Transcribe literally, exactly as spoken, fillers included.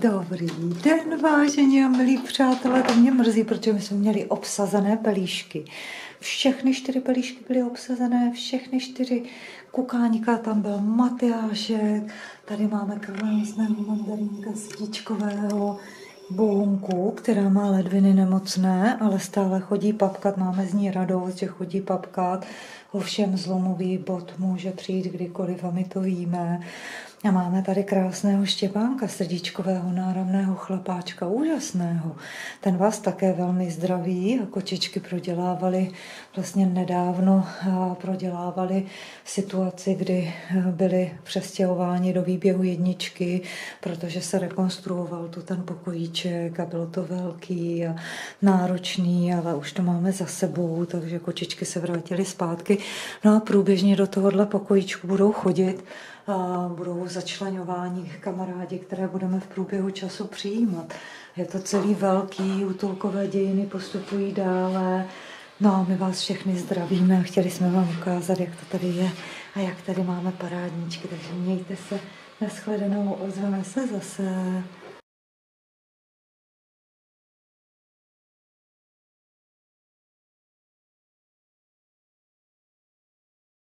Dobrý den, vážení a milí přátelé, to mě mrzí, protože my jsme měli obsazené pelíšky. Všechny čtyři pelíšky byly obsazené, všechny čtyři kukáníka, tam byl Matyášek, tady máme krásného mandarínka srdíčkového, Bohunku, která má ledviny nemocné, ale stále chodí papkat, máme z ní radost, že chodí papkat, ovšem zlomový bod může přijít kdykoliv a my to víme. A máme tady krásného Štěpánka, srdíčkového náramného chlapáčka, úžasného. Ten vás také velmi zdraví a kočičky prodělávali vlastně nedávno, prodělávali situaci, kdy byli přestěhováni do výběhu jedničky, protože se rekonstruoval tu ten pokojíček a bylo to velký a náročný, ale už to máme za sebou, takže kočičky se vrátily zpátky. No a průběžně do tohohle pokojíčku budou chodit a budou začleňováni kamarádi, které budeme v průběhu času přijímat. Je to celý velký, útulkové dějiny postupují dále. No a my vás všechny zdravíme a chtěli jsme vám ukázat, jak to tady je a jak tady máme parádníčky, takže mějte se, nashledanou, ozveme se zase.